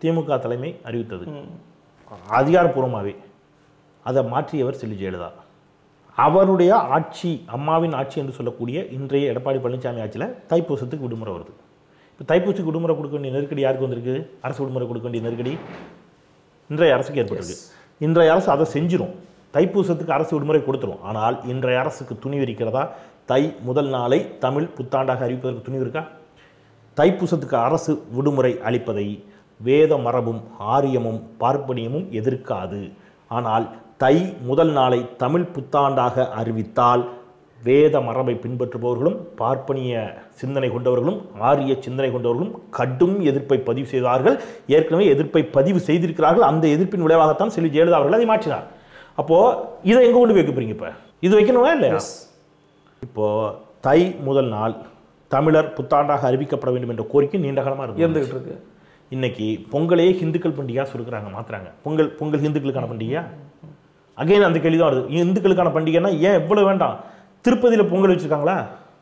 திமுக தலைமை அறிவித்தது அதிகாரப்பூர்வமாகவே. அதை மாற்றியவர் செல்வி ஜெயலலிதா. அவருடைய ஆட்சி, அம்மாவின் ஆட்சி என்று சொல்லக்கூடிய இன்றைய எடப்பாடி பழனிசாமி ஆட்சியில் தைப்பூசத்துக்கு விடுமுறை வருது. இப்போ தைப்பூசத்துக்கு விடுமுறை கொடுக்க வேண்டிய நெருக்கடி யாருக்கு வந்திருக்கு? அரசு விடுமுறை கொடுக்க வேண்டிய நெருக்கடி இன்றைய அரசுக்கு ஏற்பட்டிருக்கு. இன்றைய அரசு அதை செஞ்சிடும். தைப்பூசத்துக்கு அரசு விடுமுறை கொடுத்துரும். ஆனால் இன்றைய அரசுக்கு துணிவு இருக்கிறதா? தை முதல் நாளை தமிழ் புத்தாண்டாக அறிவிப்பதற்கு துணிவு இருக்கா? தைப்பூசத்துக்கு அரசு விடுமுறை அளிப்பதை வேத மரபும் ஆரியமும் பார்ப்பனியமும் எதிர்க்காது. ஆனால் தை முதல் நாளை தமிழ் புத்தாண்டாக அறிவித்தால் வேத மரபை பின்பற்றுபவர்களும் பார்ப்பனிய சிந்தனை கொண்டவர்களும் ஆரிய சிந்தனை கொண்டவர்களும் கடும் எதிர்ப்பை பதிவு செய்தார்கள். ஏற்கனவே எதிர்ப்பை பதிவு செய்திருக்கிறார்கள். அந்த எதிர்ப்பின் விளைவாகத்தான் செல்வி ஜெயலலிதா அவர்கள் அதை மாற்றினார். அப்போ இதை எங்க கொண்டு வைக்க போறீங்க? இப்ப இது வைக்கணுமா இல்லையா? இப்போ தை முதல் நாள் தமிழர் புத்தாண்டாக அறிவிக்கப்பட வேண்டும் என்ற கோரிக்கை நீண்ட காலமாக இருந்துகிட்டு இருக்கு. இன்னைக்கு பொங்கலையே ஹிந்துக்கள் பண்டிகையாக சொல்லுறாங்க, மாத்துறாங்க. பொங்கல் ஹிந்துக்களுக்கான பண்டிகையா? அகைன் அந்த கேள்வி தான் வருது. இந்துக்களுக்கான பண்டிகைன்னா ஏன் எவ்வளவு வேண்டாம்? திருப்பதியில் பொங்கல் வச்சிருக்காங்களா?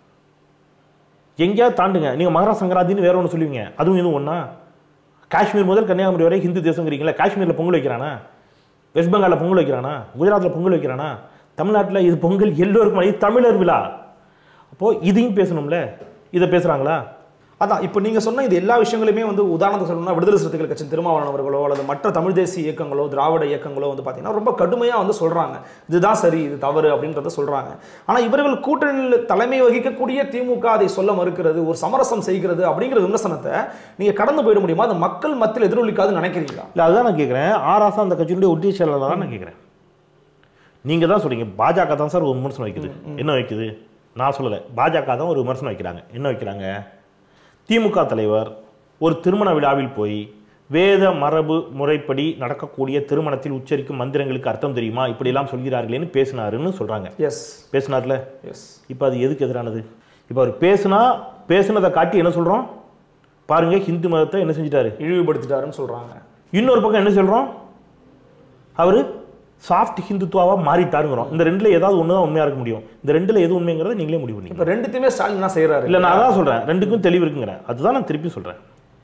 எங்கேயாவது தாண்டுங்க. நீங்கள் மகர சங்கராந்தின்னு வேற ஒன்று சொல்லுவீங்க, அதுவும் இதுவும் ஒன்றா? காஷ்மீர் முதல் கன்னியாகுமரி வரை ஹிந்து தேசங்கிறீங்களா? காஷ்மீரில் பொங்கல் வைக்கிறானா? வெஸ்ட் பெங்காலில் பொங்கல் வைக்கிறானா? குஜராத்தில் பொங்கல் வைக்கிறானா? தமிழ்நாட்டில் இது பொங்கல் எல்லோருக்கும், இது தமிழர் விழா. அப்போது இதையும் பேசணும்ல, இதை பேசுகிறாங்களா? அதான் இப்போ நீங்கள் சொன்ன இது எல்லா விஷயங்களுமே வந்து உதாரணத்தை சொல்லணும்னா விடுதலை சிறுத்தைகள் கட்சி திருமாவளவன் அவர்களோ அல்லது மற்ற தமிழ் தேசிய இயக்கங்களோ திராவிட இயக்கங்களோ வந்து பார்த்தீங்கன்னா ரொம்ப கடுமையாக வந்து சொல்கிறாங்க, இதுதான் சரி இது தவறு அப்படின்றத சொல்கிறாங்க. ஆனால் இவர்கள் கூட்டணியில் தலைமை வகிக்கக்கூடிய திமுக அதை சொல்ல மறுக்கிறது, ஒரு சமரசம் செய்கிறது அப்படிங்கிற விமர்சனத்தை நீங்கள் கடந்து போயிட முடியுமா? அது மக்கள் மத்தியில் எதிரொலிக்காதுன்னு நினைக்கிறீங்களா? இல்லை, அதுதான் நான் கேட்குறேன். ஆராசா அந்த கட்சியினுடைய ஒட்டிய செயலாளர் தான் நான் கேட்குறேன். நீங்கள் தான் சொல்கிறீங்க பாஜக தான் சார் ஒரு விமர்சனம் வைக்குது. என்ன வைக்குது? நான் சொல்லலை, பாஜக தான் ஒரு விமர்சனம் வைக்கிறாங்க. என்ன வைக்கிறாங்க? திமுக தலைவர் ஒரு திருமண விழாவில் போய் வேத மரபு முறைப்படி நடக்கக்கூடிய திருமணத்தில் உச்சரிக்கும் மந்திரங்களுக்கு அர்த்தம் தெரியுமா, இப்படியெல்லாம் சொல்கிறார்களேன்னு பேசினாருன்னு சொல்கிறாங்க. பேசினார்ல. இப்போ அது எதுக்கு எதிரானது? இப்போ அவர் பேசினதை காட்டி என்ன சொல்கிறோம்? பாருங்க, ஹிந்து மதத்தை என்ன செஞ்சிட்டாரு? இழிவுபடுத்திட்டாருன்னு சொல்கிறாங்க. இன்னொரு பக்கம் என்ன சொல்கிறோம்? அவர் சாஃப்ட் ஹிந்துத்துவாவாக மாறிட்டாருங்கிறோம். இந்த ரெண்டில் ஏதாவது ஒன்று தான் உண்மையாக இருக்க முடியும். இந்த ரெண்டில் எது உண்மைங்கிறத நீங்களே முடிவு பண்ணி. இப்போ ரெண்டுத்தையுமே ஸ்டாலின் தான் செய்கிறாரு. இல்லை, நான் அதான் சொல்கிறேன், ரெண்டுக்கும் தெளிவு இருக்குங்கிறேன். அதுதான் நான் திருப்பி சொல்கிறேன்.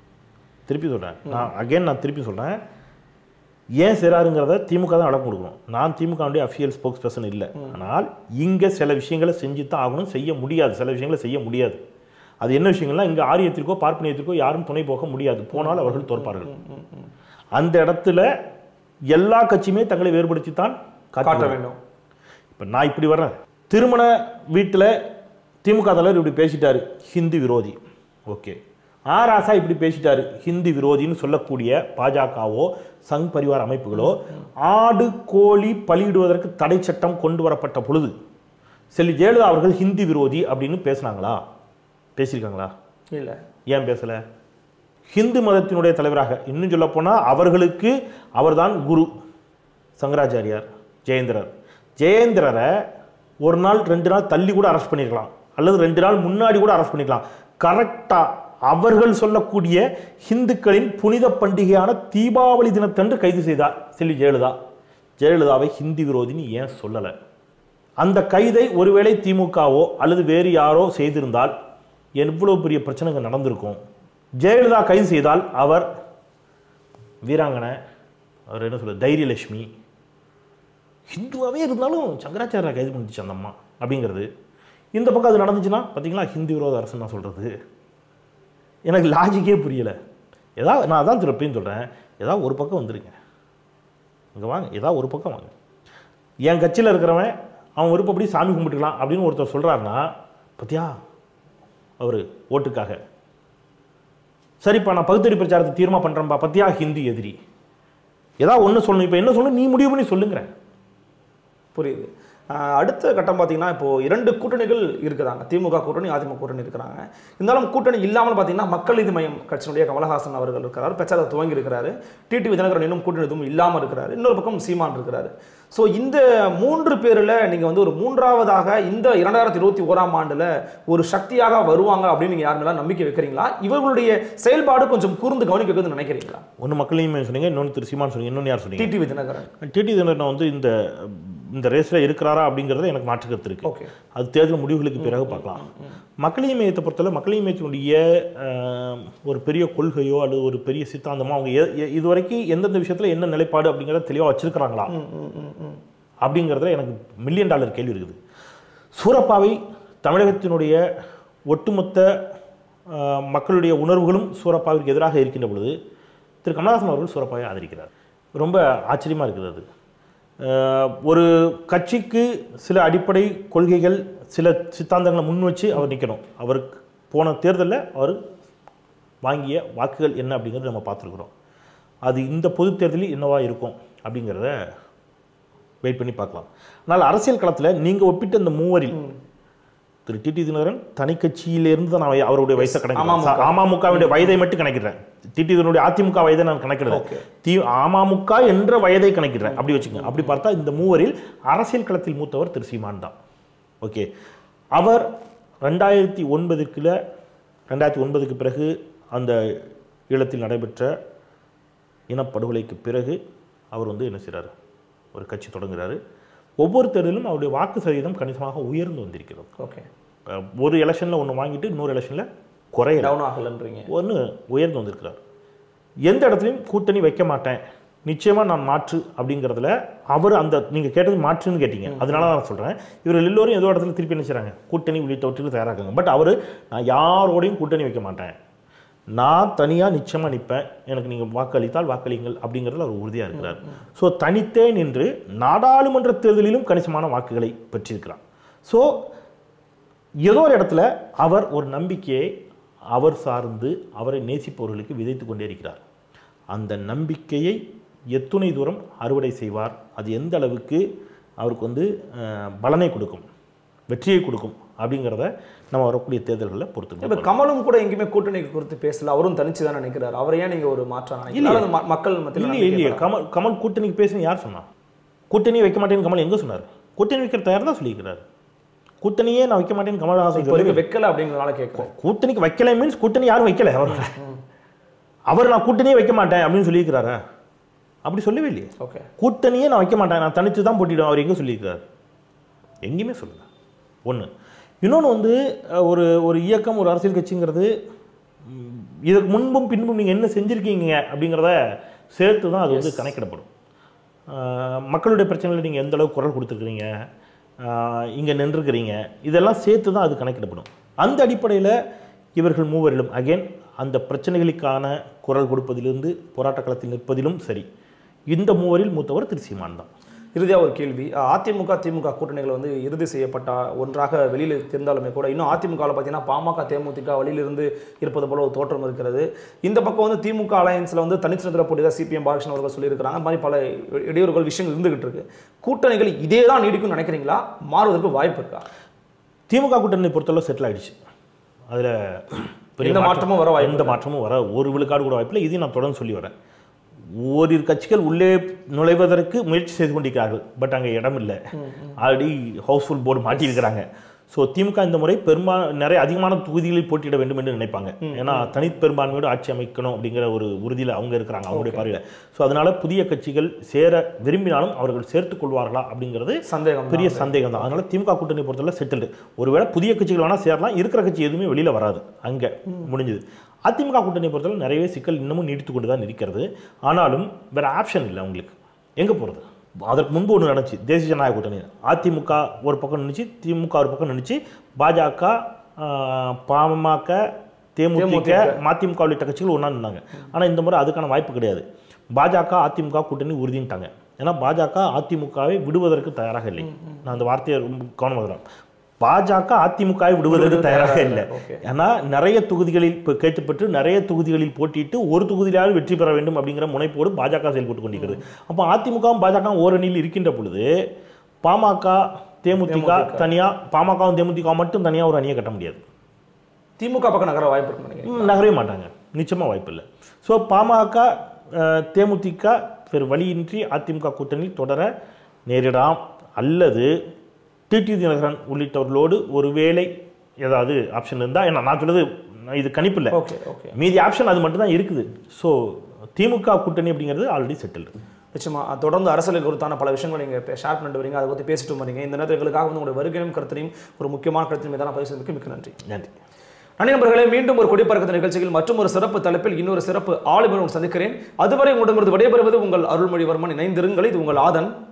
நான் திருப்பி சொல்கிறேன். ஏன் செய்கிறாருங்கிறத திமுக தான் விளக்கம் கொடுக்கணும். நான் திமுகவுடைய அஃபிஷியல் ஸ்போக்ஸ் பர்சன் இல்லை. ஆனால் இங்கே சில விஷயங்களை செஞ்சு தான் ஆகணும். செய்ய முடியாது, சில விஷயங்களை செய்ய முடியாது. அது என்ன விஷயங்கள்லாம் இங்கே ஆரியத்திற்கோ பார்ப்பனியத்திற்கோ யாரும் துணை போக முடியாது. போனால் அவர்கள் தோற்பார்கள். அந்த இடத்துல எல்லா கட்சியுமே தங்களை வேறுபடுத்தித்தான் காட்ட வேண்டும். இப்போ நான் இப்படி வர்றேன், திருமண வீட்டில் திமுக தலைவர் இப்படி பேசிட்டாரு, ஹிந்து விரோதி. ஓகே, ஆராசா இப்படி பேசிட்டாரு, ஹிந்து விரோதின்னு சொல்லக்கூடிய பாஜகவோ சங் பரிவார அமைப்புகளோ ஆடு கோழி பலியிடுவதற்கு தடை சட்டம் கொண்டு வரப்பட்ட பொழுது செல்வி ஜெயலலிதா அவர்கள் ஹிந்து விரோதி அப்படின்னு பேசினாங்களா? பேசியிருக்காங்களா? இல்லை. ஏன் பேசலை? ஹிந்து மதத்தினுடைய தலைவராக, இன்னும் சொல்ல போனால் அவர்களுக்கு அவர்தான் குரு சங்கராச்சாரியார். ஜெயேந்திரரை ஒரு நாள் 2 நாள் தள்ளி கூட அரெஸ்ட் பண்ணிருக்கலாம், அல்லது 2 நாள் முன்னாடி கூட அரெஸ்ட் பண்ணிக்கலாம். கரெக்டாக அவர்கள் சொல்லக்கூடிய ஹிந்துக்களின் புனித பண்டிகையான தீபாவளி தினத்தன்று கைது செய்தார் செல்வி ஜெயலலிதா. ஜெயலலிதாவை ஹிந்து விரோதின்னு ஏன் சொல்லலை? அந்த கைதை ஒருவேளை திமுகவோ அல்லது வேறு யாரோ செய்திருந்தால் எவ்வளவு பெரிய பிரச்சனைகள் நடந்திருக்கும். ஜெயலலிதா கைது செய்தால் அவர் வீராங்கனை, அவர் என்ன சொல்ற தைரியலட்சுமி, ஹிந்துவாகவே இருந்தாலும் சங்கராச்சாரியா கைது பண்ணிச்சு அந்த அம்மா அப்படிங்கிறது. இந்த பக்கம் அது நடந்துச்சுன்னா பார்த்தீங்களா, ஹிந்து விரோத அரசு நான் சொல்கிறது எனக்கு லாஜிக்கே புரியலை. ஏதாவது நான் அதான் திருப்பின்னு சொல்கிறேன், ஏதாவது ஒரு பக்கம் வந்துருங்க, இங்கே வாங்க, ஏதாவது ஒரு பக்கம் வாங்க. என் கட்சியில் இருக்கிறவன் அவன் விருப்பப்படி சாமி கும்பிட்டுக்கலாம் அப்படின்னு ஒருத்தர் சொல்கிறாருன்னா, பார்த்தியா அவர் ஓட்டுக்காக சரிப்பா நான் பகுத்தறி பிரச்சாரத்தை தீர்மானம் பண்ணுறேன்ப்பா, பத்தியா ஹிந்து எதிரி, ஏதாவது ஒன்று சொல்லணும். இப்போ என்ன சொல்லணும்? நீ முடிவு பண்ணி சொல்லுங்கிறேன். புரியுது. அடுத்த கட்டம் பார்த்தீங்கன்னா, இப்போது 2 கூட்டணிகள் இருக்கிறாங்க, திமுக கூட்டணி அதிமுக கூட்டணி இருக்கிறாங்க. இருந்தாலும் கூட்டணி இல்லாமல் பார்த்தீங்கன்னா மக்கள் நீதி மய்யம் கட்சியினுடைய கமலஹாசன் அவர்கள் இருக்கிறார், பிரச்சாரத்தை துவங்கி இருக்கிறாரு. டிடிவி தினகரன் இன்னும் கூட்டணி எதுவும் இல்லாமல் இருக்கிறாரு. இன்னொரு பக்கம் சீமான் இருக்கிறாரு. ஸோ இந்த 3 பேரில் நீங்கள் வந்து ஒரு 3ஆவதாக இந்த 2021ஆம் ஆண்டில் ஒரு சக்தியாக வருவாங்க அப்படின்னு நீங்கள் யார் மேலே நம்பிக்கை வைக்கிறீங்களா? இவர்களுடைய செயல்பாடு கொஞ்சம் கூர்ந்து கவனிக்க வைக்கணும்னு நினைக்கிறீங்களா? ஒன்று மக்களையுமே சொன்னீங்க, இன்னொன்று திரு சீமான் சொன்னீங்க, இன்னொன்று யார் சொன்னீங்க? டிடிவி தினகரன். டிடிவி தினகரன் வந்து இந்த இந்த ரேஸில் இருக்கிறாரா அப்படிங்கிறத எனக்கு மாற்று கருத்து இருக்கு. ஓகே, அது தேர்தல் முடிவுகளுக்கு பிறகு பார்க்கலாம். மக்கள் நீதி மையத்தை பொறுத்தவரை மக்கள் நீதி மையத்தினுடைய ஒரு பெரிய கொள்கையோ அல்லது ஒரு பெரிய சித்தாந்தமோ அவங்க இதுவரைக்கும் எந்தெந்த விஷயத்தில் என்ன நிலைப்பாடு அப்படிங்கிறத தெளிவாக வச்சிருக்கிறாங்களா அப்படிங்கிறதுல எனக்கு $1 மில்லியன் கேள்வி இருக்குது. சூரப்பாவை தமிழகத்தினுடைய ஒட்டுமொத்த மக்களுடைய உணர்வுகளும் சூரப்பாவிற்கு எதிராக இருக்கின்ற பொழுது திரு கமலஹாசன் அவர்கள் சூரப்பாவை ஆதரிக்கிறார். ரொம்ப ஆச்சரியமாக இருக்குது. அது ஒரு கட்சிக்கு சில அடிப்படை கொள்கைகள் சில சித்தாந்தங்களை முன் வச்சு அவர் நிற்கணும். அவருக்கு போன தேர்தலில் அவர் வாங்கிய வாக்குகள் என்ன அப்படிங்கிறது நம்ம பார்த்துருக்குறோம். அது இந்த பொது தேர்தலில் என்னவா இருக்கும் அப்படிங்கிறத வெயிட் பண்ணி பார்க்கலாம். ஆனால் அரசியல் களத்தில் நீங்கள் ஒப்பிட்டு இந்த மூவரில் திரு டிடி தினகரன் தனி கட்சியிலிருந்து தான் நான் அவருடைய வயசை கணக்கிடுறேன். அமமுகவுடைய வயதை மட்டும் கணக்கிடுறேன். டிடி தினகரனுடைய அதிமுக வயதை நான் கணக்கிடுறேன். அமமுக என்ற வயதை கணக்கிடுறேன். அப்படி வச்சுக்கோங்க. அப்படி பார்த்தா இந்த மூவரில் அரசியல் களத்தில் மூத்தவர் திரு சீமான் தான். ஓகே, அவர் 2009க்கு பிறகு அந்த ஈழத்தில் நடைபெற்ற இனப்படுகொலைக்கு பிறகு அவர் என்ன செய்கிறார், ஒரு கட்சி தொடங்குகிறாரு. ஒவ்வொரு தேர்தலும் அவருடைய வாக்கு சதவீதம் கணிசமாக உயர்ந்து வந்திருக்கிறது. ஓகே, ஒரு எலெக்ஷனில் ஒன்று வாங்கிட்டு இன்னொரு எலெக்ஷனில் குறைய டவுன் ஆகலன்றீங்க. ஒன்று உயர்ந்து வந்திருக்கிறார். எந்த இடத்துலையும் கூட்டணி வைக்க மாட்டேன், நிச்சயமாக நான் மாற்று அப்படிங்கிறதுல அவர் அந்த நீங்கள் கேட்டது மாற்றுன்னு கேட்டீங்க, அதனால தான் நான் சொல்கிறேன். இவர்கள் எல்லோரும் ஏதோ இடத்துல திருப்பி நினைச்சாங்க கூட்டணி உள்ளிட்டவற்றுக்கு தயாராகாங்க. பட் அவர் நான் யாரோடையும் கூட்டணி வைக்க மாட்டேன், நான் தனியாக நிச்சயமாக நிற்பேன், எனக்கு நீங்கள் வாக்களித்தால் வாக்களிங்கள் அப்படிங்கிறதுல அவர் உறுதியாக இருக்கிறார். ஸோ தனித்தே நின்று நாடாளுமன்ற தேர்தலிலும் கணிசமான வாக்குகளை பெற்றிருக்கிறார். ஸோ ஏதோ ஒரு இடத்துல அவர் ஒரு நம்பிக்கையை அவர் சார்ந்து அவரை நேசிப்பவர்களுக்கு விதைத்து கொண்டே இருக்கிறார். அந்த நம்பிக்கையை எத்துணை தூரம் அறுவடை செய்வார், அது எந்த அளவுக்கு அவருக்கு பலனை கொடுக்கும், வெற்றியை கொடுக்கும் அப்படிங்கிறத நம்ம வரக்கூடிய தேர்தல்களில் பொறுத்து. இப்போ கமலும் கூட எங்கேயுமே கூட்டணி குறித்து பேசல, அவரும் தனிச்சு தான் நினைக்கிறார். அவரை ஏன் நீங்கள் ஒரு மாற்றம் மக்கள் மத்தியில் இல்லையே? கமல் கூட்டணிக்கு பேசுன்னு யார் சொன்னா? கூட்டணி வைக்க மாட்டேன்னு கமல் எங்கே சொன்னார்? கூட்டணி வைக்கிற தயார் தான் சொல்லியிருக்கிறார். கூட்டணியே நான் வைக்க மாட்டேன்னு கமல்ஹாசன் வைக்கல அப்படிங்கிறனால கேட்கும். கூட்டணிக்கு வைக்கல மீன்ஸ் கூட்டணி யாரும் வைக்கல. அவர் நான் கூட்டணியே வைக்க மாட்டேன் அப்படின்னு சொல்லியிருக்கிறாரா? அப்படி சொல்லவே இல்லையே. ஓகே, கூட்டணியே நான் வைக்க மாட்டேன், நான் தனித்து தான் போட்டிடுவேன் அவர் எங்கே சொல்லியிருக்கிறார்? எங்கேயுமே சொல்லுங்க. ஒன்று. இன்னொன்று ஒரு ஒரு இயக்கம், ஒரு அரசியல் கட்சிங்கிறது இதுக்கு முன்பும் பின்பும் நீங்கள் என்ன செஞ்சுருக்கீங்க அப்படிங்கிறத சேர்த்து தான் அது கணக்கிடப்படும். மக்களுடைய பிரச்சனைகளை நீங்கள் எந்த அளவுக்கு குரல் கொடுத்துருக்குறீங்க, இங்கே நின்றுக்கிறீங்க, இதெல்லாம் சேர்த்து தான் அது கணக்கிடப்படும். அந்த அடிப்படையில் இவர்கள் மூவரிலும் அகைன் அந்த பிரச்சனைகளுக்கான குரல் கொடுப்பதிலிருந்து போராட்ட களத்தில் நிற்பதிலும் சரி, இந்த மூவரில் மூத்தவர் திரு சீமான் தான். இறுதியாக ஒரு கேள்வி, அதிமுக திமுக கூட்டணிகள் இறுதி செய்யப்பட்ட ஒன்றாக வெளியில் இருந்தாலுமே கூட இன்னும் அதிமுகவில் பார்த்தீங்கன்னா பாமக தேமுதிக வழியிலிருந்து இருப்பது போல ஒரு தோற்றம் இருக்கிறது. இந்த பக்கம் திமுக அலையன்ஸில் தனிச்சிறந்த போட்டி தான் சிபிஎம் பாலகிருஷ்ணன் அவர்கள் சொல்லியிருக்கிறாங்க. அந்த மாதிரி பல இடையூறுகள் விஷயங்கள் இருந்துகிட்டு இருக்கு. கூட்டணிகள் இதே தான் நீடிக்கும் நினைக்கிறீங்களா? மாறுவதற்கு வாய்ப்பு இருக்கா? திமுக கூட்டணி பொறுத்தளவு செட்டில் ஆகிடுச்சு. அதில் எந்த மாற்றமும் வர வாய்ப்பு, எந்த மாற்றமும் வர ஒரு விழுக்காடு கூட வாய்ப்பில்லை. இதையும் நான் தொடர்ந்து சொல்லி வரேன். ஓரிரு கட்சிகள் உள்ளே நுழைவதற்கு முயற்சி செய்து கொண்டிருக்கிறார்கள். பட் அங்கே இடம் இல்லை. ஆல்ரெடி ஹவுஸ்ஃபுல் போர்டு மாட்டியிருக்கிறாங்க. ஸோ திமுக இந்த முறை நிறைய அதிகமான தொகுதிகளில் போட்டியிட வேண்டும் என்று நினைப்பாங்க. ஏன்னா தனிப்பெரும்பான்மையோடு ஆட்சி அமைக்கணும் அப்படிங்கிற ஒரு உறுதியில் அவங்க இருக்கிறாங்க, அவங்களுடைய பார்வையில். ஸோ அதனால புதிய கட்சிகள் சேர விரும்பினாலும் அவர்கள் சேர்த்துக் கொள்வார்களா அப்படிங்கிறது பெரிய சந்தேகம் தான். அதனால திமுக கூட்டணி பொறுத்தவரை செட்டில்டு. ஒருவேளை புதிய கட்சிகள் வேணால் சேரலாம், இருக்கிற கட்சி எதுவுமே வெளியில் வராது, அங்கே முடிஞ்சது. அதிமுக கூட்டணி பொறுத்தவரை நிறையவே சிக்கல் இன்னமும் நீடித்து கொண்டு தான் இருக்கிறது. ஆனாலும் வேறு ஆப்ஷன் இல்லை அவங்களுக்கு. எங்கே போகிறது? அதற்கு முன்பு ஒன்று நினச்சி தேசிய ஜனநாயக கூட்டணி அதிமுக ஒரு பக்கம் நினச்சி, திமுக ஒரு பக்கம் நினச்சி, பாஜக பாமக தேமுதிக மதிமுக உள்ளிட்ட கட்சிகள் ஒன்றா நின்னாங்க. ஆனால் இந்த முறை அதுக்கான வாய்ப்பு கிடையாது. பாஜக அதிமுக கூட்டணி உறுதின்ட்டாங்க. ஏன்னா பாஜக அதிமுகவை விடுவதற்கு தயாராக இல்லை. நான் அந்த வார்த்தையை ரொம்ப கவனமாக இருக்கிறேன். பாஜக அதிமுகவை விடுவதற்கு தயாராக இல்லை. ஏன்னா நிறைய தொகுதிகளில் இப்போ கேட்டுப்பட்டு நிறைய தொகுதிகளில் போட்டிட்டு ஒரு தொகுதியிலாவது வெற்றி பெற வேண்டும் அப்படிங்கிற முனைப்போடு பாஜக செயல்பட்டு கொண்டிருக்கிறது. அப்போ அதிமுகவும் பாஜக ஓரணியில் இருக்கின்ற பொழுது பாமக தேமுதிக தனியாக, பாமகவும் தேமுதிக மட்டும் தனியாக ஒரு அணியை கட்ட முடியாது. திமுக பக்கம் நகர வாய்ப்பு இருக்கு? நகரவே மாட்டாங்க, நிச்சயமாக வாய்ப்பு இல்லை. ஸோ பாமக தேமுதிக வேறு வழியின்றி அதிமுக கூட்டணியில் தொடர நேரிடலாம். அல்லது டிடி தினகரன் உள்ளிட்டவர்களோடு ஒருவேளை ஏதாவது ஆப்ஷன் இருந்தால், ஏன்னா நான் சொல்றது இது கணிப்பு இல்லை, மீதி ஆப்ஷன் அது மட்டும் தான் இருக்குது. ஸோ திமுக கூட்டணி அப்படிங்கிறது ஆல்ரெடி செட்டில்டு. நிச்சயமா தொடர்ந்து அரசியல் குறித்தான பல விஷயங்களை நீங்கள் ஷேர் பண்ணிட்டு வரீங்க, அதை பற்றி பேசிட்டு வரீங்க. இந்த நேரத்தில் எங்களுக்காக வந்து உங்களுடைய வருகையும் கருத்தையும் ஒரு முக்கியமான கருத்தின் மீதான பதிவு செய்ததுக்கு மிக்க நன்றி. நன்றி. நண்பர்களே, மீண்டும் ஒரு கொடிப்பறக்க நிகழ்ச்சியில் மற்றும் ஒரு சிறப்பு தலைப்பில் இன்னொரு சிறப்பு ஆளுமையுடன் சந்திக்கிறேன். அதுவரை உங்களிடமிருந்து விடைபெறுவது உங்கள் அருள்மொழிவர்மன். இணைந்திருங்கள். இது உங்கள் ஆதன்.